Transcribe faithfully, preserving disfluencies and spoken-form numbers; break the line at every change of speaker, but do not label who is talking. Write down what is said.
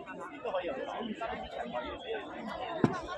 都可以有，三分之前可以。